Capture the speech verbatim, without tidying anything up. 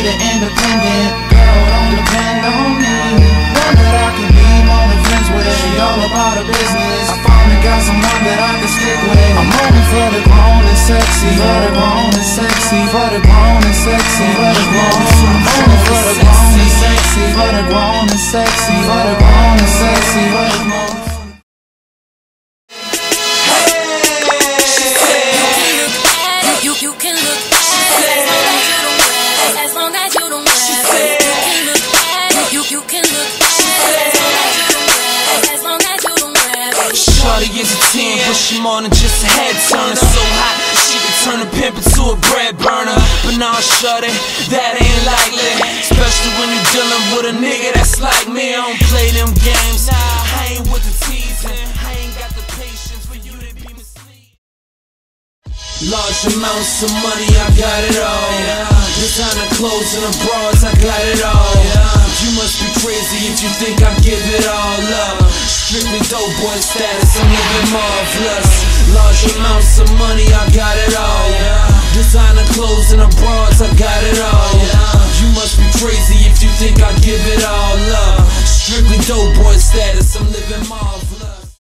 the independent. Girl, don't depend on me. One that I can be more than friends with. She all about her business. I finally got someone that I can stick with. I'm only for the grown and sexy. For the grown and sexy. For the grown and sexy. For the grown. I'm only for the grown and sexy. For the grown and sexy. For the grown and sexy. For the grown. Shorty is a ten, but she more than just a head turner. So hot, she can turn a pimp into a bread burner. But nah, shorty, that ain't likely. Especially when you dealing with a nigga that's like me. I don't play them games, I ain't with the teasing. I ain't got the patience for you to be misleading. Large amounts of money, I got it all. Designer clothes and the bras, I got it all. You must be crazy if you think I give it all up. Strictly dope boy status, I'm living marvelous. Large amounts of money, I got it all. Designer clothes and the bras, I got it all. You must be crazy if you think I give it all.